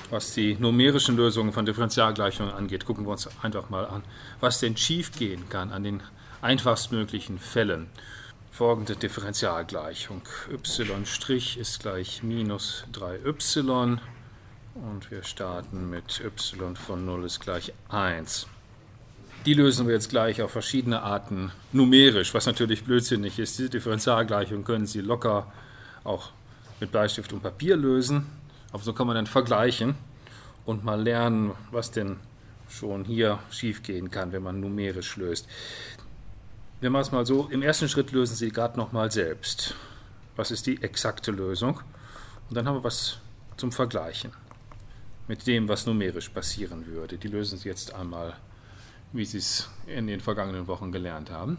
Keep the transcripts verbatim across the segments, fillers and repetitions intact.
Was die numerischen Lösungen von Differentialgleichungen angeht, gucken wir uns einfach mal an, was denn schiefgehen kann an den einfachstmöglichen Fällen. Folgende Differentialgleichung: y' ist gleich minus drei y und wir starten mit y von null ist gleich eins. Die lösen wir jetzt gleich auf verschiedene Arten numerisch, was natürlich blödsinnig ist. Diese Differentialgleichung können Sie locker auch mit Bleistift und Papier lösen, aber so kann man dann vergleichen und mal lernen, was denn schon hier schiefgehen kann, wenn man numerisch löst. Wir machen es mal so: Im ersten Schritt lösen Sie gerade nochmal selbst. Was ist die exakte Lösung? Und dann haben wir was zum Vergleichen mit dem, was numerisch passieren würde. Die lösen Sie jetzt einmal, wie Sie es in den vergangenen Wochen gelernt haben.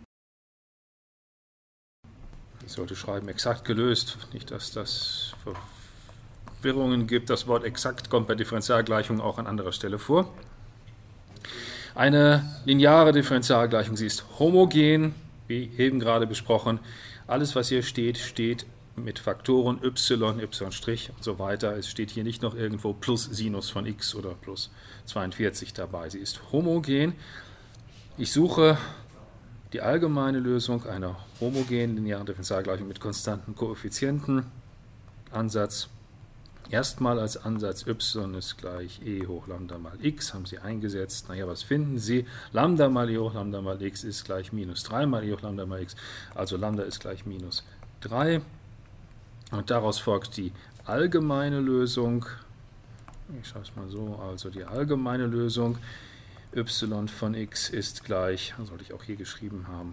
Ich sollte schreiben, exakt gelöst, nicht, dass das Verwirrungen gibt. Das Wort exakt kommt bei Differentialgleichungen auch an anderer Stelle vor. Eine lineare Differentialgleichung, sie ist homogen, wie eben gerade besprochen. Alles, was hier steht, steht mit Faktoren y, y' und so weiter. Es steht hier nicht noch irgendwo plus Sinus von x oder plus zweiundvierzig dabei. Sie ist homogen. Ich suche die allgemeine Lösung einer homogenen linearen Differentialgleichung mit konstanten Koeffizienten. Ansatz. Erstmal als Ansatz y ist gleich e hoch Lambda mal x, haben Sie eingesetzt. Naja, was finden Sie? Lambda mal e hoch Lambda mal x ist gleich minus drei mal e hoch Lambda mal x, also Lambda ist gleich minus drei. Und daraus folgt die allgemeine Lösung. Ich schreibe es mal so, also die allgemeine Lösung. Y von x ist gleich, sollte ich auch hier geschrieben haben,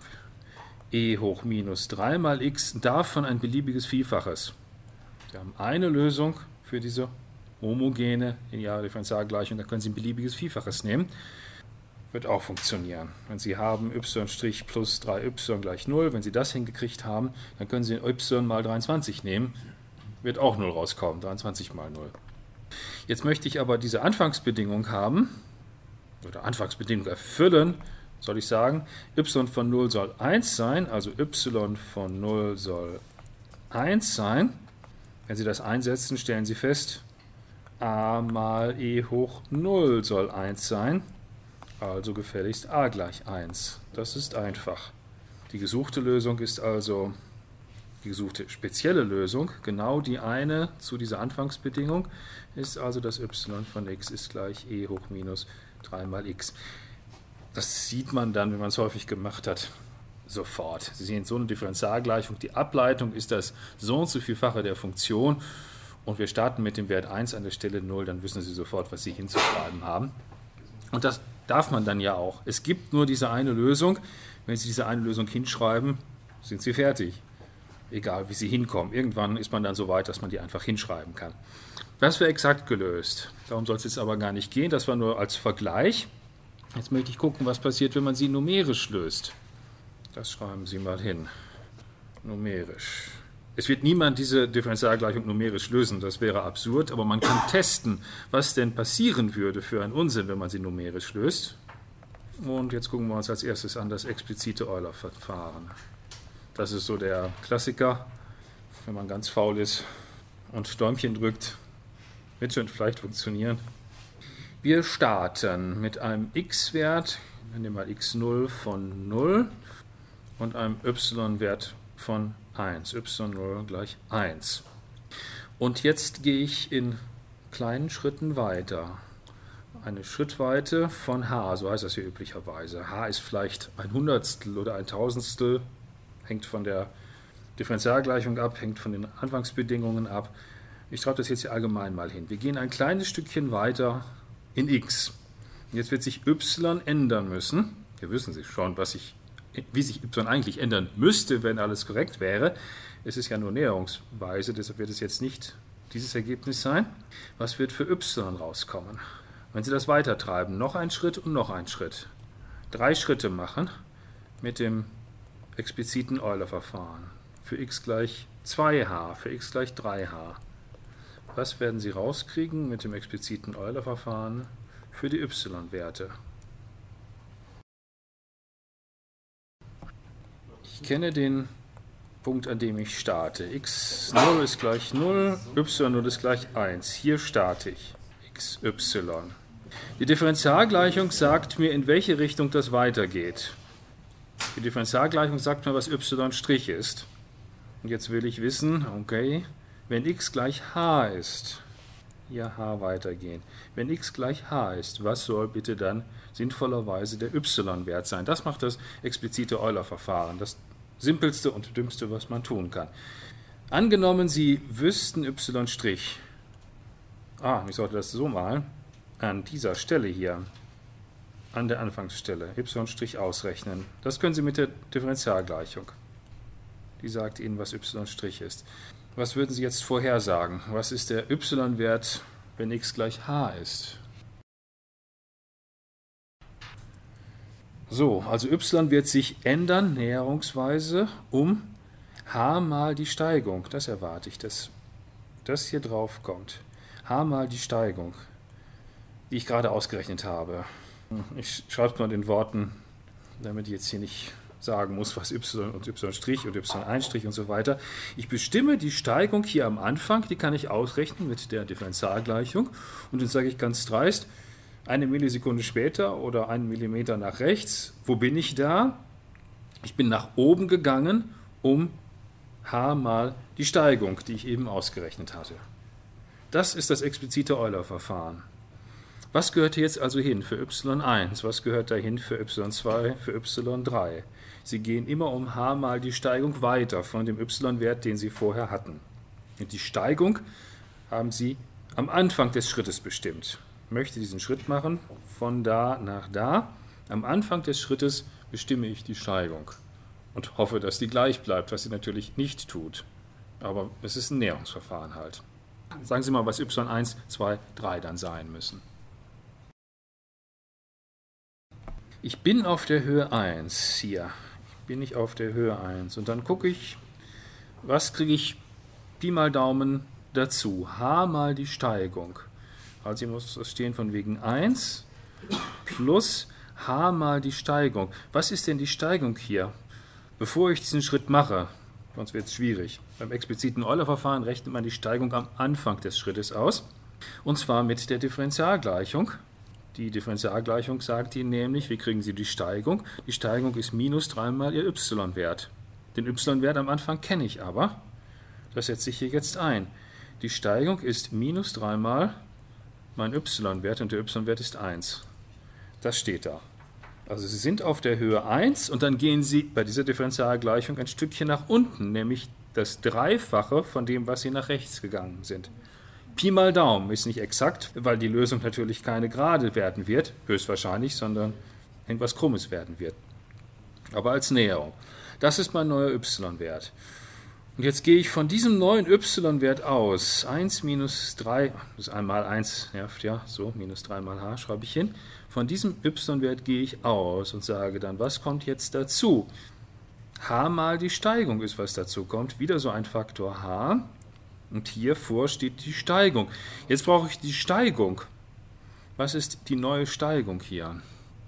e hoch minus drei mal x, davon ein beliebiges Vielfaches. Sie haben eine Lösung für diese homogene lineare Differentialgleichung, da können Sie ein beliebiges Vielfaches nehmen. Wird auch funktionieren. Wenn Sie haben y' plus drei y gleich null, wenn Sie das hingekriegt haben, dann können Sie y mal dreiundzwanzig nehmen, wird auch null rauskommen, dreiundzwanzig mal null. Jetzt möchte ich aber diese Anfangsbedingung haben, oder Anfangsbedingung erfüllen, soll ich sagen, y von null soll eins sein, also y von null soll eins sein. Wenn Sie das einsetzen, stellen Sie fest, a mal e hoch null soll eins sein, also gefälligst a gleich eins. Das ist einfach. Die gesuchte Lösung ist also, die gesuchte spezielle Lösung, genau die eine zu dieser Anfangsbedingung, ist also das y von x ist gleich e hoch minus drei mal x. Das sieht man dann, wenn man es häufig gemacht hat, sofort. Sie sehen so eine Differentialgleichung, die Ableitung ist das so und so vielfache der Funktion und wir starten mit dem Wert eins an der Stelle null, dann wissen Sie sofort, was Sie hinzuschreiben haben. Und das darf man dann ja auch. Es gibt nur diese eine Lösung. Wenn Sie diese eine Lösung hinschreiben, sind Sie fertig. Egal, wie Sie hinkommen. Irgendwann ist man dann so weit, dass man die einfach hinschreiben kann. Das wäre exakt gelöst. Darum soll es jetzt aber gar nicht gehen. Das war nur als Vergleich. Jetzt möchte ich gucken, was passiert, wenn man sie numerisch löst. Das schreiben Sie mal hin. Numerisch. Es wird niemand diese Differentialgleichung numerisch lösen, das wäre absurd, aber man kann testen, was denn passieren würde für einen Unsinn, wenn man sie numerisch löst. Und jetzt gucken wir uns als erstes an das explizite Euler-Verfahren. Das ist so der Klassiker, wenn man ganz faul ist und Däumchen drückt, wird schon vielleicht funktionieren. Wir starten mit einem x-Wert, nehmen wir mal x null von null und einem y-Wert von eins, y null gleich eins. Und jetzt gehe ich in kleinen Schritten weiter. Eine Schrittweite von h, so heißt das hier üblicherweise. H ist vielleicht ein Hundertstel oder ein Tausendstel, hängt von der Differentialgleichung ab, hängt von den Anfangsbedingungen ab. Ich schreibe das jetzt hier allgemein mal hin. Wir gehen ein kleines Stückchen weiter in x. Jetzt wird sich y ändern müssen. Hier wissen Sie schon, was ich wie sich y eigentlich ändern müsste, wenn alles korrekt wäre. Es ist ja nur näherungsweise, deshalb wird es jetzt nicht dieses Ergebnis sein. Was wird für y rauskommen? Wenn Sie das weitertreiben, noch ein Schritt und noch ein Schritt. Drei Schritte machen mit dem expliziten Euler-Verfahren. Für x gleich zwei h, für x gleich drei h. Was werden Sie rauskriegen mit dem expliziten Euler-Verfahren für die y-Werte? Ich kenne den Punkt, an dem ich starte. x null ist gleich null, y null ist gleich eins. Hier starte ich. xy. Die Differentialgleichung sagt mir, in welche Richtung das weitergeht. Die Differentialgleichung sagt mir, was y' ist. Und jetzt will ich wissen, okay, wenn x gleich h ist, hier h weitergehen. Wenn x gleich h ist, was soll bitte dann sinnvollerweise der y-Wert sein? Das macht das explizite Euler-Verfahren, das simpelste und dümmste, was man tun kann. Angenommen, Sie wüssten y', ah, ich sollte das so malen, an dieser Stelle hier, an der Anfangsstelle, y' ausrechnen. Das können Sie mit der Differentialgleichung. Die sagt Ihnen, was y' ist. Was würden Sie jetzt vorhersagen? Was ist der y-Wert, wenn x gleich h ist? So, also y wird sich ändern, näherungsweise, um h mal die Steigung. Das erwarte ich, dass das hier drauf kommt. H mal die Steigung, die ich gerade ausgerechnet habe. Ich schreibe es mal in Worten, damit ich jetzt hier nicht sagen muss, was y und y' und y'' und so weiter. Ich bestimme die Steigung hier am Anfang, die kann ich ausrechnen mit der Differentialgleichung. Und dann sage ich ganz dreist, eine Millisekunde später oder einen Millimeter nach rechts, wo bin ich da? Ich bin nach oben gegangen, um h mal die Steigung, die ich eben ausgerechnet hatte. Das ist das explizite Euler-Verfahren. Was gehört hier jetzt also hin für y eins? Was gehört dahin für y zwei, für y drei? Sie gehen immer um h mal die Steigung weiter von dem y-Wert, den Sie vorher hatten. Und die Steigung haben Sie am Anfang des Schrittes bestimmt. Ich möchte diesen Schritt machen, von da nach da. Am Anfang des Schrittes bestimme ich die Steigung und hoffe, dass die gleich bleibt, was sie natürlich nicht tut. Aber es ist ein Näherungsverfahren halt. Sagen Sie mal, was y eins, zwei, drei dann sein müssen. Ich bin auf der Höhe eins hier. Bin ich auf der Höhe eins. Und dann gucke ich, was kriege ich Pi mal Daumen dazu. H mal die Steigung. Also hier muss das stehen von wegen eins plus h mal die Steigung. Was ist denn die Steigung hier? Bevor ich diesen Schritt mache, sonst wird es schwierig. Beim expliziten Euler-Verfahren rechnet man die Steigung am Anfang des Schrittes aus. Und zwar mit der Differentialgleichung. Die Differentialgleichung sagt Ihnen nämlich, wie kriegen Sie die Steigung? Die Steigung ist minus drei mal Ihr y-Wert. Den y-Wert am Anfang kenne ich aber. Das setze ich hier jetzt ein. Die Steigung ist minus drei mal mein y-Wert und der y-Wert ist eins. Das steht da. Also Sie sind auf der Höhe eins und dann gehen Sie bei dieser Differentialgleichung ein Stückchen nach unten, nämlich das Dreifache von dem, was Sie nach rechts gegangen sind. Pi mal Daumen ist nicht exakt, weil die Lösung natürlich keine Gerade werden wird, höchstwahrscheinlich, sondern irgendwas Krummes werden wird. Aber als Näherung. Das ist mein neuer y-Wert. Und jetzt gehe ich von diesem neuen y-Wert aus. eins minus drei, das ist einmal eins nervt, ja, so, minus drei mal h schreibe ich hin. Von diesem y-Wert gehe ich aus und sage dann, was kommt jetzt dazu? H mal die Steigung ist, was dazu kommt. Wieder so ein Faktor h. Und hier vor steht die Steigung. Jetzt brauche ich die Steigung. Was ist die neue Steigung hier?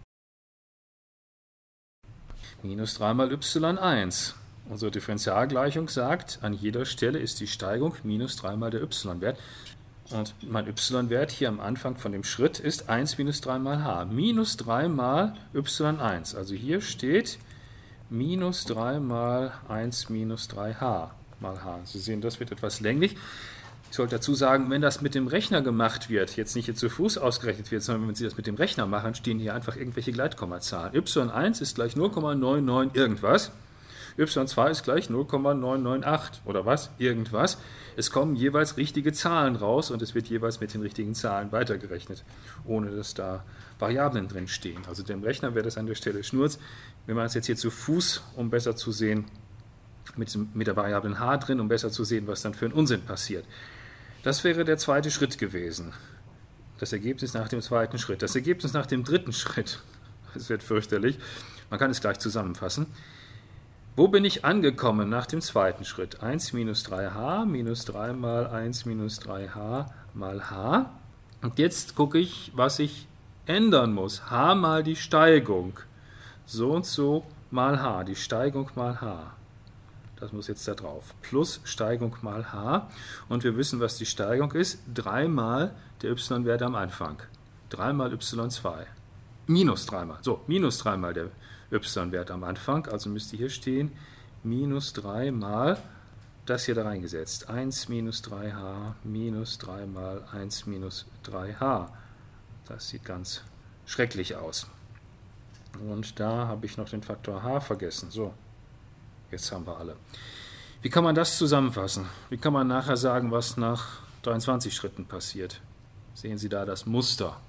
Minus drei mal y eins. Unsere Differentialgleichung sagt, an jeder Stelle ist die Steigung minus drei mal der y-Wert. Und mein y-Wert hier am Anfang von dem Schritt ist eins minus drei mal h. Minus drei mal y eins. Also hier steht minus drei mal eins minus drei h. Mal h. Sie sehen, das wird etwas länglich. Ich sollte dazu sagen, wenn das mit dem Rechner gemacht wird, jetzt nicht jetzt zu Fuß ausgerechnet wird, sondern wenn Sie das mit dem Rechner machen, stehen hier einfach irgendwelche Gleitkommazahlen. y eins ist gleich null Komma neunundneunzig irgendwas, y zwei ist gleich null Komma neunhunderachtzig oder was, irgendwas. Es kommen jeweils richtige Zahlen raus und es wird jeweils mit den richtigen Zahlen weitergerechnet, ohne dass da Variablen drin stehen. Also dem Rechner wäre das an der Stelle Schnurz. Wir machen es jetzt hier zu Fuß, um besser zu sehen, Mit, mit der Variablen h drin, um besser zu sehen, was dann für ein Unsinn passiert. Das wäre der zweite Schritt gewesen. Das Ergebnis nach dem zweiten Schritt. Das Ergebnis nach dem dritten Schritt. Das wird fürchterlich. Man kann es gleich zusammenfassen. Wo bin ich angekommen nach dem zweiten Schritt? eins minus drei h minus drei mal eins minus drei h mal h. Und jetzt gucke ich, was ich ändern muss. H mal die Steigung. So und so mal h. Die Steigung mal h. Das muss jetzt da drauf. Plus Steigung mal h. Und wir wissen, was die Steigung ist. drei mal der y-Wert am Anfang. drei mal y zwei. Minus drei mal. So, minus drei mal der y-Wert am Anfang. Also müsste hier stehen, minus drei mal das hier da reingesetzt. eins minus drei h minus drei mal eins minus drei h. Das sieht ganz schrecklich aus. Und da habe ich noch den Faktor h vergessen. So, jetzt haben wir alle. Wie kann man das zusammenfassen? Wie kann man nachher sagen, was nach dreiundzwanzig Schritten passiert? Sehen Sie da das Muster.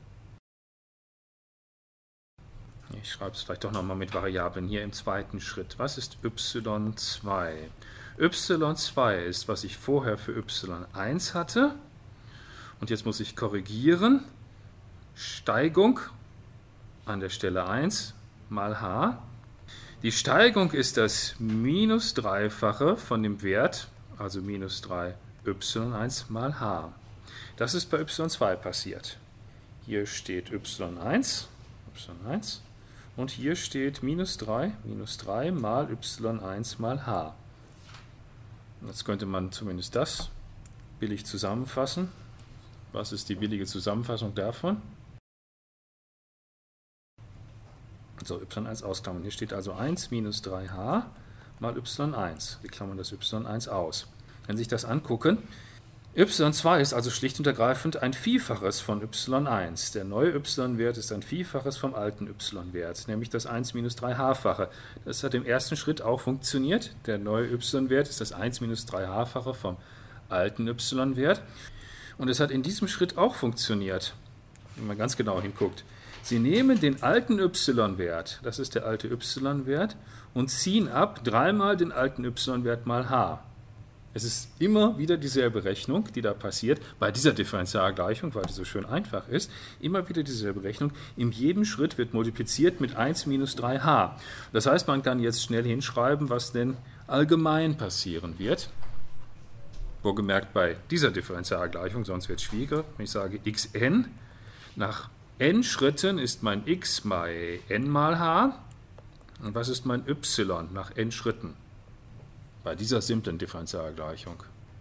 Ich schreibe es vielleicht doch nochmal mit Variablen hier im zweiten Schritt. Was ist y zwei? y zwei ist, was ich vorher für y eins hatte. Und jetzt muss ich korrigieren. Steigung an der Stelle eins mal h. Die Steigung ist das minus dreifache von dem Wert, also minus drei y eins mal h. Das ist bei y zwei passiert. Hier steht y eins, y eins und hier steht minus drei, minus drei mal y eins mal h. Jetzt könnte man zumindest das billig zusammenfassen. Was ist die billige Zusammenfassung davon? So, y eins ausklammern. Hier steht also eins minus drei h mal y eins. Wir klammern das y eins aus. Wenn Sie sich das angucken, y zwei ist also schlicht und ergreifend ein Vielfaches von y eins. Der neue y-Wert ist ein Vielfaches vom alten y-Wert, nämlich das eins minus drei h-fache. Das hat im ersten Schritt auch funktioniert. Der neue y-Wert ist das eins minus drei h-fache vom alten y-Wert. Und es hat in diesem Schritt auch funktioniert, wenn man ganz genau hinguckt. Sie nehmen den alten y-Wert, das ist der alte y-Wert, und ziehen ab dreimal den alten y-Wert mal h. Es ist immer wieder dieselbe Rechnung, die da passiert, bei dieser Differentialgleichung, weil die so schön einfach ist, immer wieder dieselbe Rechnung. In jedem Schritt wird multipliziert mit eins minus drei h. Das heißt, man kann jetzt schnell hinschreiben, was denn allgemein passieren wird. Wohlgemerkt bei dieser Differentialgleichung, sonst wird es schwieriger. Wenn ich sage xn, nach n Schritten ist mein x bei n mal h. Und was ist mein y nach n Schritten? Bei dieser simplen Differentialgleichung.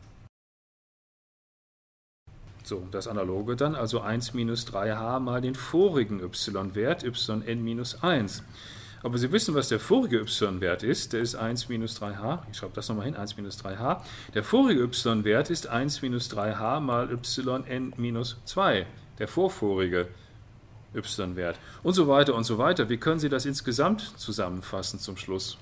So, das Analoge dann, also eins minus drei h mal den vorigen y-Wert, yn minus eins. Aber Sie wissen, was der vorige y-Wert ist, der ist eins minus drei h, ich schreibe das nochmal hin, eins minus drei h. Der vorige y-Wert ist eins minus drei h mal yn minus zwei, der vorvorige y-Wert. Und so weiter und so weiter. Wie können Sie das insgesamt zusammenfassen zum Schluss?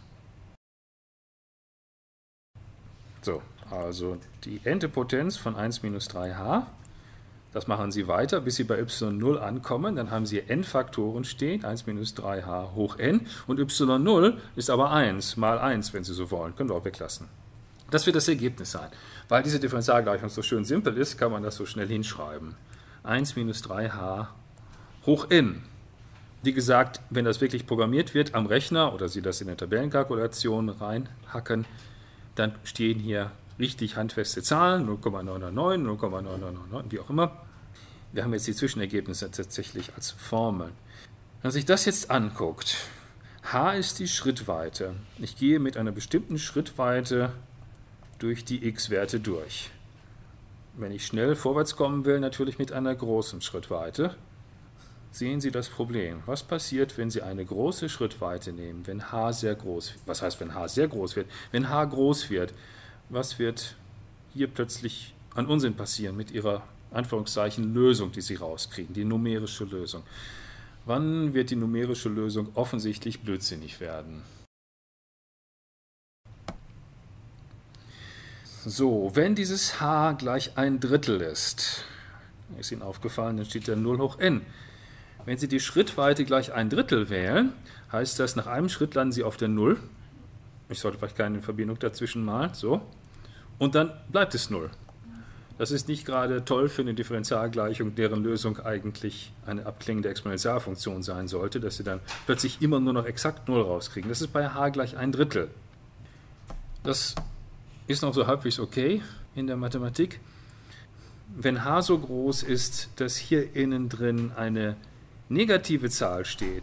So, also die n-te Potenz von eins minus drei h, das machen Sie weiter, bis Sie bei y null ankommen, dann haben Sie n-Faktoren stehen, eins minus drei h hoch n, und y null ist aber eins mal eins, wenn Sie so wollen, können wir auch weglassen. Das wird das Ergebnis sein. Weil diese Differentialgleichung so schön simpel ist, kann man das so schnell hinschreiben. eins minus drei h hoch n. Wie gesagt, wenn das wirklich programmiert wird am Rechner oder Sie das in der Tabellenkalkulation reinhacken, dann stehen hier richtig handfeste Zahlen, null Komma neun neun, null Komma neun neun neun, wie auch immer. Wir haben jetzt die Zwischenergebnisse tatsächlich als Formeln. Wenn man sich das jetzt anguckt, h ist die Schrittweite. Ich gehe mit einer bestimmten Schrittweite durch die x-Werte durch. Wenn ich schnell vorwärts kommen will, natürlich mit einer großen Schrittweite. Sehen Sie das Problem. Was passiert, wenn Sie eine große Schrittweite nehmen, wenn h sehr groß wird? Was heißt, wenn h sehr groß wird? Wenn h groß wird, was wird hier plötzlich an Unsinn passieren mit Ihrer Anführungszeichen Lösung, die Sie rauskriegen, die numerische Lösung? Wann wird die numerische Lösung offensichtlich blödsinnig werden? So, wenn dieses h gleich ein Drittel ist, ist Ihnen aufgefallen, dann steht da null hoch n. Wenn Sie die Schrittweite gleich ein Drittel wählen, heißt das, nach einem Schritt landen Sie auf der null. Ich sollte vielleicht keine Verbindung dazwischen malen, so. Und dann bleibt es null. Das ist nicht gerade toll für eine Differentialgleichung, deren Lösung eigentlich eine abklingende Exponentialfunktion sein sollte, dass Sie dann plötzlich immer nur noch exakt null rauskriegen. Das ist bei h gleich ein Drittel. Das ist noch so halbwegs okay in der Mathematik. Wenn h so groß ist, dass hier innen drin eine negative Zahl steht,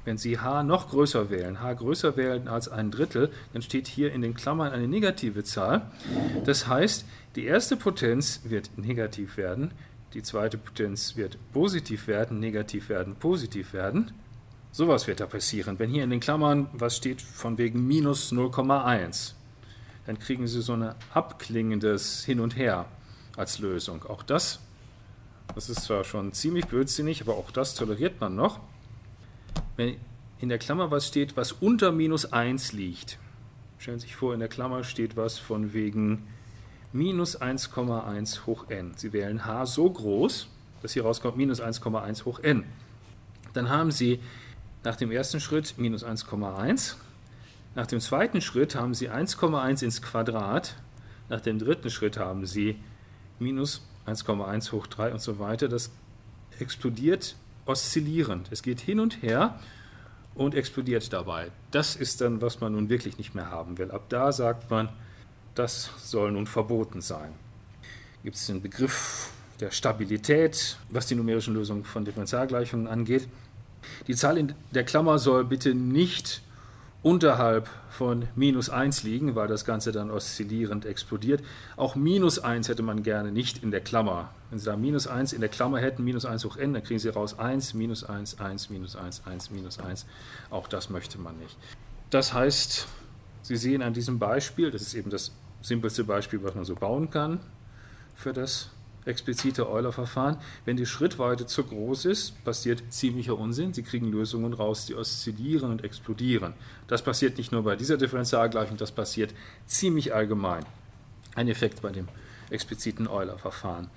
Wenn Sie h noch größer wählen, h größer wählen als ein Drittel, dann steht hier in den Klammern eine negative Zahl. Das heißt, die erste Potenz wird negativ werden, die zweite Potenz wird positiv werden, negativ werden, positiv werden. Sowas wird da passieren. Wenn hier in den Klammern was steht von wegen minus null Komma eins, dann kriegen Sie so ein abklingendes Hin und Her als Lösung. Auch das, das ist zwar schon ziemlich blödsinnig, aber auch das toleriert man noch. Wenn in der Klammer was steht, was unter minus eins liegt, stellen Sie sich vor, in der Klammer steht was von wegen minus eins Komma eins hoch n. Sie wählen h so groß, dass hier rauskommt minus eins Komma eins hoch n. Dann haben Sie nach dem ersten Schritt minus eins Komma eins, nach dem zweiten Schritt haben Sie eins Komma eins ins Quadrat, nach dem dritten Schritt haben Sie minus eins Komma eins hoch drei und so weiter. Das explodiert oszillierend. Es geht hin und her und explodiert dabei. Das ist dann, was man nun wirklich nicht mehr haben will. Ab da sagt man, das soll nun verboten sein. Gibt es den Begriff der Stabilität, was die numerischen Lösungen von Differentialgleichungen angeht. Die Zahl in der Klammer soll bitte nicht unterhalb von minus eins liegen, weil das Ganze dann oszillierend explodiert. Auch minus eins hätte man gerne nicht in der Klammer. Wenn Sie da minus eins in der Klammer hätten, minus eins hoch n, dann kriegen Sie raus eins, minus eins, eins, minus eins, eins, minus eins. Auch das möchte man nicht. Das heißt, Sie sehen an diesem Beispiel, das ist eben das simpelste Beispiel, was man so bauen kann für das explizite Euler-Verfahren. Wenn die Schrittweite zu groß ist, passiert ziemlicher Unsinn. Sie kriegen Lösungen raus, die oszillieren und explodieren. Das passiert nicht nur bei dieser Differentialgleichung, das passiert ziemlich allgemein. Ein Effekt bei dem expliziten Euler-Verfahren.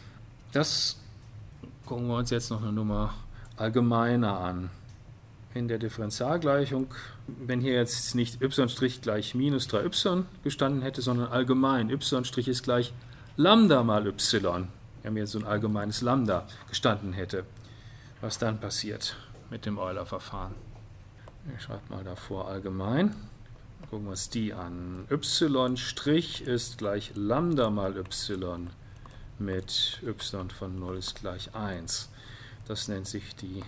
Das gucken wir uns jetzt noch eine Nummer allgemeiner an. In der Differentialgleichung, wenn hier jetzt nicht y' gleich minus drei y gestanden hätte, sondern allgemein y' ist gleich Lambda mal y, wenn mir so ein allgemeines Lambda gestanden hätte, was dann passiert mit dem Euler-Verfahren. Ich schreibe mal davor allgemein. Gucken wir uns die an. y' ist gleich Lambda mal y mit y von null ist gleich eins. Das nennt sich die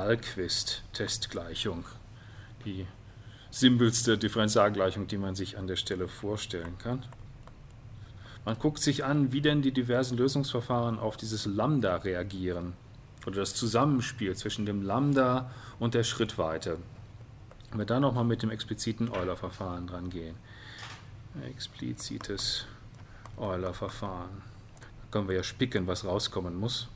Dahlquist-Testgleichung. Die simpelste Differentialgleichung, die man sich an der Stelle vorstellen kann. Man guckt sich an, wie denn die diversen Lösungsverfahren auf dieses Lambda reagieren oder das Zusammenspiel zwischen dem Lambda und der Schrittweite. Wenn wir dann nochmal mit dem expliziten Euler-Verfahren dran gehen. Explizites Euler-Verfahren. Da können wir ja spicken, was rauskommen muss.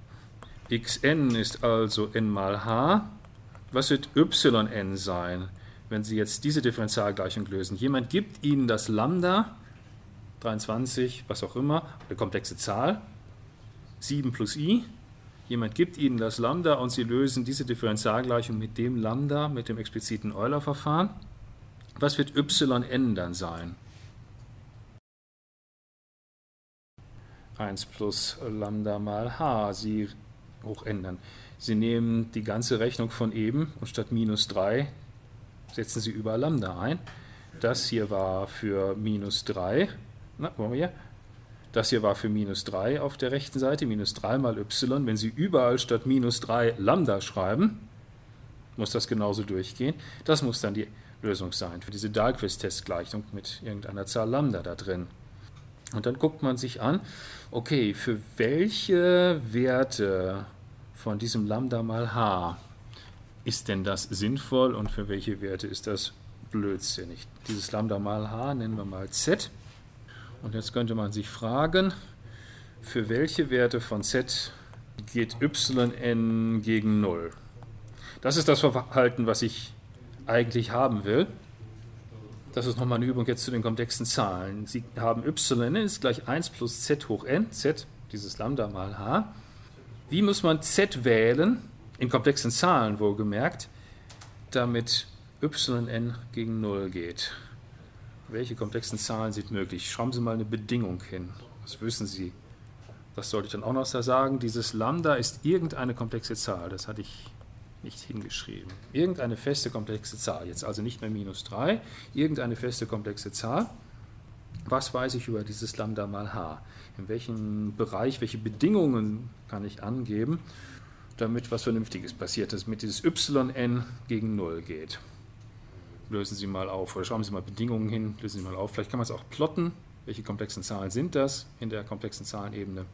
Xn ist also n mal h. Was wird yn sein, wenn Sie jetzt diese Differentialgleichung lösen? Jemand gibt Ihnen das Lambda, dreiundzwanzig, was auch immer, eine komplexe Zahl, sieben plus i. Jemand gibt Ihnen das Lambda und Sie lösen diese Differentialgleichung mit dem Lambda, mit dem expliziten Euler-Verfahren. Was wird yn dann sein? eins plus Lambda mal h. Sie hochändern. Sie nehmen die ganze Rechnung von eben und statt minus drei setzen Sie überall Lambda ein. Das hier war für minus drei. Na, wollen wir hier? Das hier war für minus drei auf der rechten Seite, minus drei mal y. Wenn Sie überall statt minus drei Lambda schreiben, muss das genauso durchgehen. Das muss dann die Lösung sein für diese Dahlquist-Testgleichung mit irgendeiner Zahl Lambda da drin. Und dann guckt man sich an, okay, für welche Werte von diesem Lambda mal h ist denn das sinnvoll und für welche Werte ist das blödsinnig? Dieses Lambda mal h nennen wir mal z. Und jetzt könnte man sich fragen, für welche Werte von z geht yn gegen null? Das ist das Verhalten, was ich eigentlich haben will. Das ist nochmal eine Übung jetzt zu den komplexen Zahlen. Sie haben yn ist gleich eins plus z hoch n, z, dieses Lambda mal h. Wie muss man z wählen, in komplexen Zahlen wohlgemerkt, damit yn gegen null geht? Welche komplexen Zahlen sind möglich? Schreiben Sie mal eine Bedingung hin. Was wissen Sie? Das sollte ich dann auch noch sagen. Dieses Lambda ist irgendeine komplexe Zahl. Das hatte ich nicht hingeschrieben. Irgendeine feste komplexe Zahl. Jetzt also nicht mehr minus drei. Irgendeine feste komplexe Zahl. Was weiß ich über dieses Lambda mal h? In welchem Bereich, welche Bedingungen kann ich angeben, damit was Vernünftiges passiert, dass mit dieses yn gegen null geht. Lösen Sie mal auf oder schreiben Sie mal Bedingungen hin, lösen Sie mal auf. Vielleicht kann man es auch plotten. Welche komplexen Zahlen sind das in der komplexen Zahlenebene?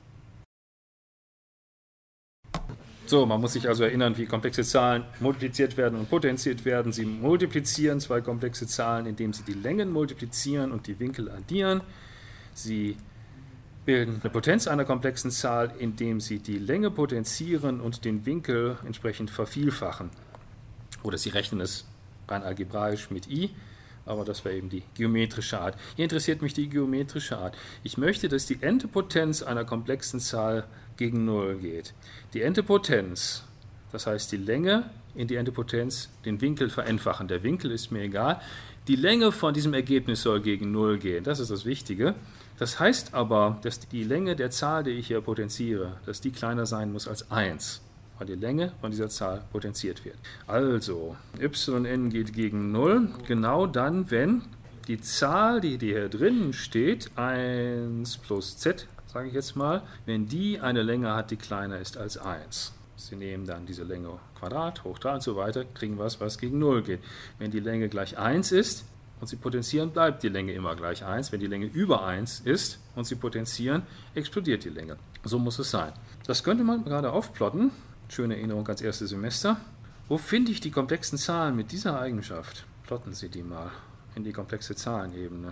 So, man muss sich also erinnern, wie komplexe Zahlen multipliziert werden und potenziert werden. Sie multiplizieren zwei komplexe Zahlen, indem Sie die Längen multiplizieren und die Winkel addieren. Sie bilden eine Potenz einer komplexen Zahl, indem Sie die Länge potenzieren und den Winkel entsprechend vervielfachen. Oder Sie rechnen es rein algebraisch mit i, aber das wäre eben die geometrische Art. Hier interessiert mich die geometrische Art. Ich möchte, dass die n-te Potenz einer komplexen Zahl gegen null geht. Die n-te Potenz, das heißt die Länge in die n-te Potenz, den Winkel vereinfachen. Der Winkel ist mir egal. Die Länge von diesem Ergebnis soll gegen null gehen. Das ist das Wichtige. Das heißt aber, dass die Länge der Zahl, die ich hier potenziere, dass die kleiner sein muss als eins. Weil die Länge von dieser Zahl potenziert wird. Also, yn geht gegen null, genau dann, wenn die Zahl, die hier drinnen steht, eins plus z, sage ich jetzt mal, wenn die eine Länge hat, die kleiner ist als eins. Sie nehmen dann diese Länge Quadrat, hoch drei und so weiter, kriegen was, was gegen null geht. Wenn die Länge gleich eins ist und Sie potenzieren, bleibt die Länge immer gleich eins. Wenn die Länge über eins ist und Sie potenzieren, explodiert die Länge. So muss es sein. Das könnte man gerade aufplotten. Schöne Erinnerung ans erste Semester. Wo finde ich die komplexen Zahlen mit dieser Eigenschaft? Plotten Sie die mal in die komplexe Zahlenebene.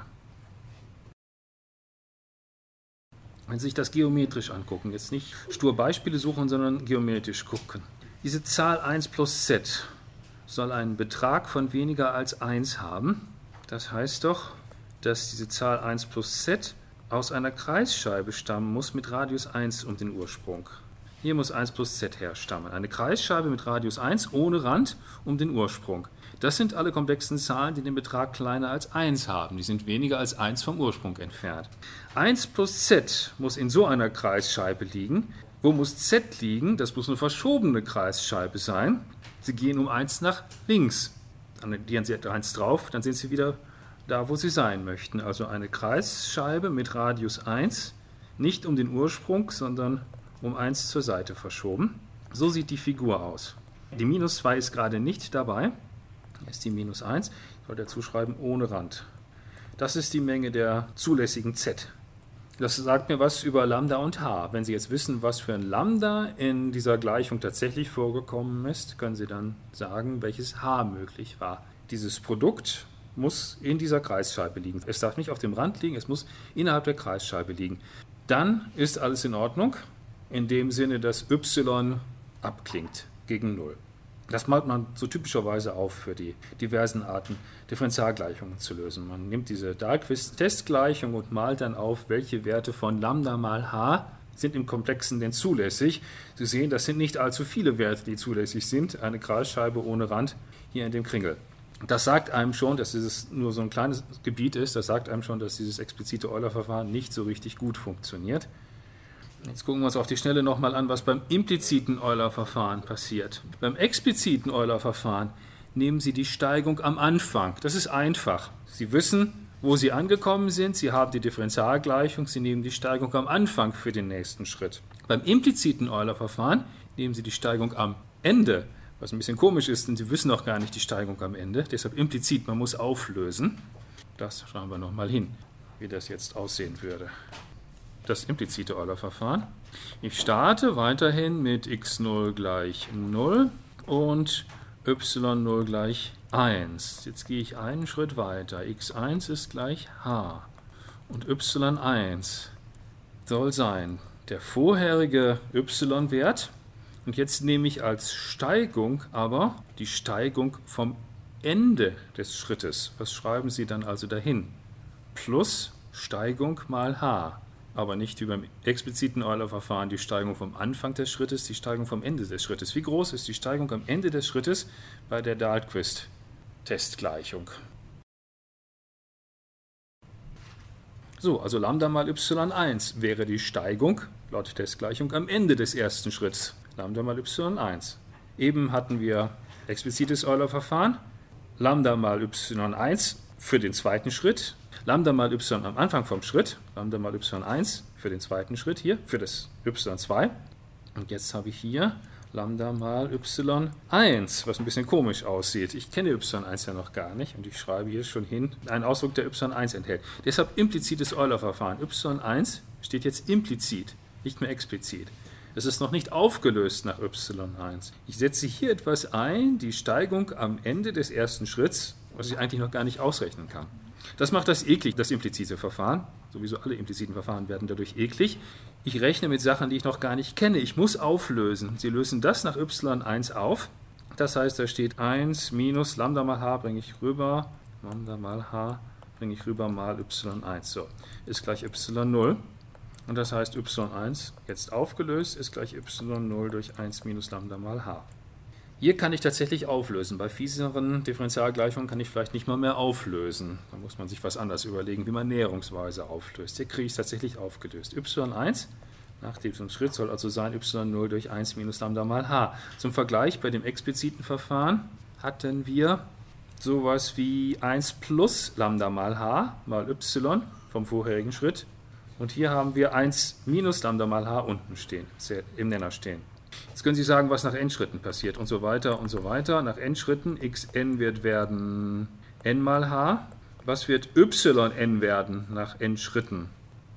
Wenn Sie sich das geometrisch angucken, jetzt nicht stur Beispiele suchen, sondern geometrisch gucken. Diese Zahl eins plus z soll einen Betrag von weniger als eins haben. Das heißt doch, dass diese Zahl eins plus z aus einer Kreisscheibe stammen muss mit Radius eins um den Ursprung. Hier muss eins plus z herstammen. Eine Kreisscheibe mit Radius eins ohne Rand um den Ursprung. Das sind alle komplexen Zahlen, die den Betrag kleiner als eins haben. Die sind weniger als eins vom Ursprung entfernt. eins plus z muss in so einer Kreisscheibe liegen. Wo muss z liegen? Das muss eine verschobene Kreisscheibe sein. Sie gehen um eins nach links. Dann addieren Sie eins drauf, dann sind Sie wieder da, wo Sie sein möchten. Also eine Kreisscheibe mit Radius eins, nicht um den Ursprung, sondern um eins zur Seite verschoben. So sieht die Figur aus. Die minus zwei ist gerade nicht dabei. Hier ist die minus eins. Ich soll dazu schreiben ohne Rand. Das ist die Menge der zulässigen z. Das sagt mir was über Lambda und h. Wenn Sie jetzt wissen, was für ein Lambda in dieser Gleichung tatsächlich vorgekommen ist, können Sie dann sagen, welches h möglich war. Dieses Produkt muss in dieser Kreisscheibe liegen. Es darf nicht auf dem Rand liegen, es muss innerhalb der Kreisscheibe liegen. Dann ist alles in Ordnung. In dem Sinne, dass y abklingt gegen null. Das malt man so typischerweise auf für die diversen Arten, Differentialgleichungen zu lösen. Man nimmt diese Dahlquist-Testgleichung und malt dann auf, welche Werte von Lambda mal h sind im Komplexen denn zulässig. Sie sehen, das sind nicht allzu viele Werte, die zulässig sind. Eine Kreisscheibe ohne Rand hier in dem Kringel. Das sagt einem schon, dass dieses nur so ein kleines Gebiet ist. Das sagt einem schon, dass dieses explizite Euler-Verfahren nicht so richtig gut funktioniert. Jetzt gucken wir uns auf die Schnelle nochmal an, was beim impliziten Euler-Verfahren passiert. Beim expliziten Euler-Verfahren nehmen Sie die Steigung am Anfang. Das ist einfach. Sie wissen, wo Sie angekommen sind, Sie haben die Differentialgleichung, Sie nehmen die Steigung am Anfang für den nächsten Schritt. Beim impliziten Euler-Verfahren nehmen Sie die Steigung am Ende, was ein bisschen komisch ist, denn Sie wissen noch gar nicht die Steigung am Ende. Deshalb implizit, man muss auflösen. Das schauen wir nochmal hin, wie das jetzt aussehen würde. Das implizite Euler-Verfahren. Ich starte weiterhin mit x null gleich null und y null gleich eins. Jetzt gehe ich einen Schritt weiter. x eins ist gleich h und y eins soll sein der vorherige y-Wert. Und jetzt nehme ich als Steigung aber die Steigung vom Ende des Schrittes. Was schreiben Sie dann also dahin? Plus Steigung mal h. Aber nicht wie beim expliziten Euler-Verfahren die Steigung vom Anfang des Schrittes, die Steigung vom Ende des Schrittes. Wie groß ist die Steigung am Ende des Schrittes bei der Dahlquist-Testgleichung? So, also Lambda mal y eins wäre die Steigung, laut Testgleichung, am Ende des ersten Schritts. Lambda mal y eins. Eben hatten wir explizites Euler-Verfahren, Lambda mal y eins für den zweiten Schritt, Lambda mal y am Anfang vom Schritt, Lambda mal y eins für den zweiten Schritt hier, für das y zwei. Und jetzt habe ich hier Lambda mal y eins, was ein bisschen komisch aussieht. Ich kenne y eins ja noch gar nicht und ich schreibe hier schon hin einen Ausdruck, der y eins enthält. Deshalb implizites Euler-Verfahren. y eins steht jetzt implizit, nicht mehr explizit. Es ist noch nicht aufgelöst nach y eins. Ich setze hier etwas ein, die Steigung am Ende des ersten Schritts, was ich eigentlich noch gar nicht ausrechnen kann. Das macht das eklig, das implizite Verfahren. Sowieso alle impliziten Verfahren werden dadurch eklig. Ich rechne mit Sachen, die ich noch gar nicht kenne. Ich muss auflösen. Sie lösen das nach y eins auf. Das heißt, da steht eins minus Lambda mal h bringe ich rüber, Lambda mal h bringe ich rüber mal y eins. So, ist gleich y null. Und das heißt, y eins, jetzt aufgelöst, ist gleich y null durch eins minus Lambda mal h. Hier kann ich tatsächlich auflösen. Bei fieseren Differentialgleichungen kann ich vielleicht nicht mal mehr auflösen. Da muss man sich was anderes überlegen, wie man näherungsweise auflöst. Hier kriege ich es tatsächlich aufgelöst. y eins nach diesem Schritt soll also sein y null durch eins minus Lambda mal h. Zum Vergleich, bei dem expliziten Verfahren hatten wir sowas wie eins plus Lambda mal h mal y vom vorherigen Schritt. Und hier haben wir eins minus Lambda mal h unten stehen, im Nenner stehen. Jetzt können Sie sagen, was nach n Schritten passiert und so weiter und so weiter. Nach n Schritten, xn wird werden n mal h. Was wird yn werden nach n Schritten?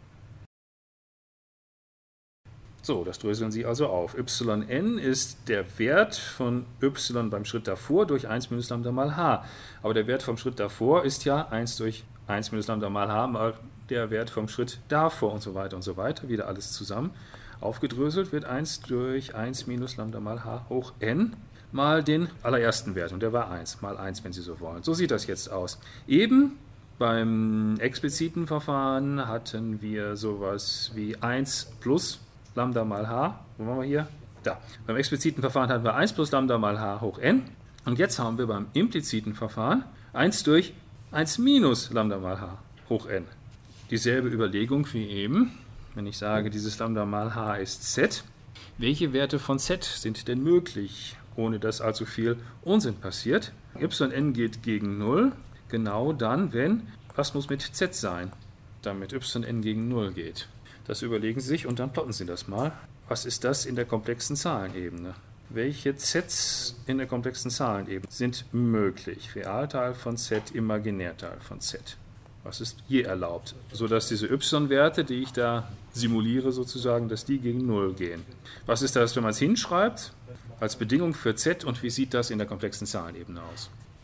So, das dröseln Sie also auf. Yn ist der Wert von y beim Schritt davor durch eins minus Lambda mal h. Aber der Wert vom Schritt davor ist ja eins durch eins minus Lambda mal h mal der Wert vom Schritt davor und so weiter und so weiter. Wieder alles zusammen. Aufgedröselt wird eins durch eins minus Lambda mal h hoch n mal den allerersten Wert. Und der war eins, mal eins, wenn Sie so wollen. So sieht das jetzt aus. Eben beim expliziten Verfahren hatten wir sowas wie eins plus Lambda mal h. Wo waren wir hier? Da. Beim expliziten Verfahren hatten wir eins plus Lambda mal h hoch n. Und jetzt haben wir beim impliziten Verfahren eins durch eins minus Lambda mal h hoch n. Dieselbe Überlegung wie eben. Wenn ich sage, dieses Lambda mal h ist z, welche Werte von z sind denn möglich, ohne dass allzu viel Unsinn passiert? Yn geht gegen null, genau dann, wenn, was muss mit z sein, damit Yn gegen null geht? Das überlegen Sie sich und dann plotten Sie das mal. Was ist das in der komplexen Zahlenebene? Welche z's in der komplexen Zahlenebene sind möglich? Realteil von z, Imaginärteil von z. Was ist je erlaubt, sodass diese y-Werte, die ich da simuliere sozusagen, dass die gegen null gehen. Was ist das, wenn man es hinschreibt, als Bedingung für z und wie sieht das in der komplexen Zahlenebene aus?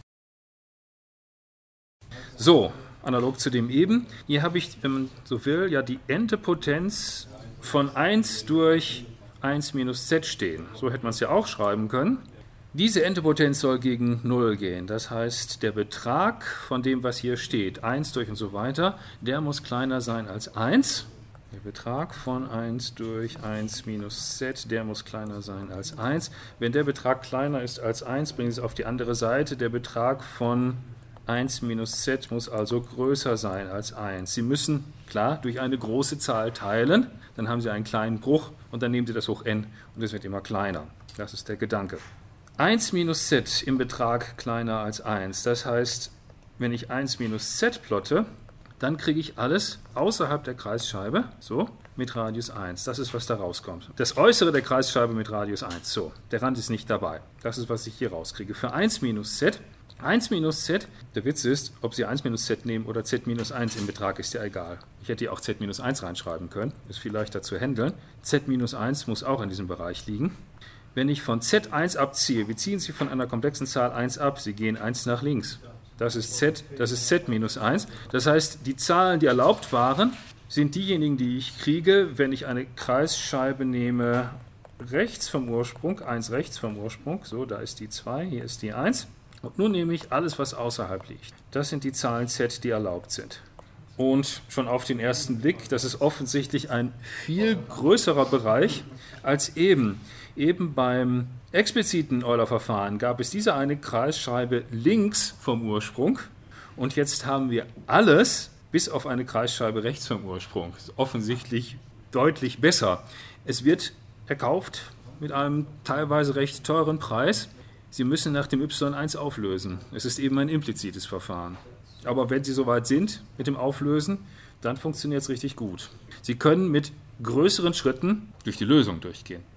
So, analog zu dem eben, hier habe ich, wenn man so will, ja die n-te Potenz von eins durch eins minus z stehen. So hätte man es ja auch schreiben können. Diese n-te Potenz soll gegen null gehen. Das heißt, der Betrag von dem, was hier steht, eins durch und so weiter, der muss kleiner sein als eins. Der Betrag von eins durch eins minus z, der muss kleiner sein als eins. Wenn der Betrag kleiner ist als eins, bringen Sie es auf die andere Seite. Der Betrag von eins minus z muss also größer sein als eins. Sie müssen, klar, durch eine große Zahl teilen, dann haben Sie einen kleinen Bruch und dann nehmen Sie das hoch n und es wird immer kleiner. Das ist der Gedanke. eins minus z im Betrag kleiner als eins. Das heißt, wenn ich eins minus z plotte, dann kriege ich alles außerhalb der Kreisscheibe, so, mit Radius eins. Das ist, was da rauskommt. Das Äußere der Kreisscheibe mit Radius eins, so. Der Rand ist nicht dabei. Das ist, was ich hier rauskriege. Für eins minus z, eins minus z, der Witz ist, ob Sie eins minus z nehmen oder z minus eins im Betrag, ist ja egal. Ich hätte hier auch z minus eins reinschreiben können, ist viel leichter zu handeln. z minus eins muss auch in diesem Bereich liegen. Wenn ich von z eins abziehe, wie ziehen Sie von einer komplexen Zahl eins ab? Sie gehen eins nach links. Das ist z, das ist z minus eins. Das heißt, die Zahlen, die erlaubt waren, sind diejenigen, die ich kriege, wenn ich eine Kreisscheibe nehme, rechts vom Ursprung, eins rechts vom Ursprung, so, da ist die zwei, hier ist die eins. Und nun nehme ich alles, was außerhalb liegt. Das sind die Zahlen z, die erlaubt sind. Und schon auf den ersten Blick, das ist offensichtlich ein viel größerer Bereich als eben. Eben beim expliziten Euler-Verfahren gab es diese eine Kreisscheibe links vom Ursprung und jetzt haben wir alles bis auf eine Kreisscheibe rechts vom Ursprung. Das ist offensichtlich deutlich besser. Es wird erkauft mit einem teilweise recht teuren Preis. Sie müssen nach dem y eins auflösen. Es ist eben ein implizites Verfahren. Aber wenn Sie soweit sind mit dem Auflösen, dann funktioniert es richtig gut. Sie können mit größeren Schritten durch die Lösung durchgehen.